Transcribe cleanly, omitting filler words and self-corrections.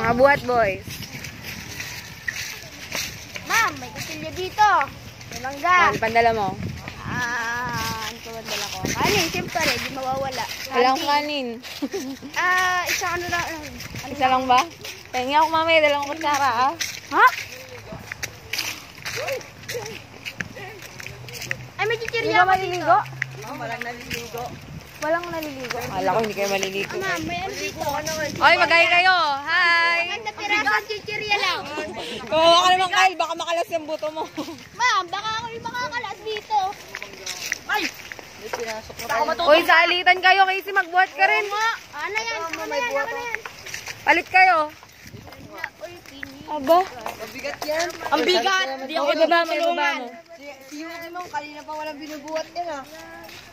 Mga buhat, boys. Ma'am, may kusilya dito. May langga. Ano pandala mo? Ano ko mandala ko? Kanin, siyempre, di mawawala. Wala akong kanin. Isa ano lang. Isa lang ba? Pahingi ako mamaya, dalawang kutsara, ah. Ha? Ay, may chichirya ako dito. Walang naliligo. Walang naliligo. Akala ko hindi kayo maliligo. Ma'am, may ano dito? Oy, magay kayo. Hi! Maganda pirasang chichirya lang. Kawawa ka naman, Kyle. Baka makalas yung buto mo. Ma'am, baka ako yung makakalas dito. Ay! Uy, salitan kayo. Kasi magbuhat ka rin. Ano yan? Ano yan? Palit kayo. Aba. Mabigat yan. Ang bigat. Hindi ako ibaba mo. Si Yuki mo, kanina pa walang binubuhat yan ah.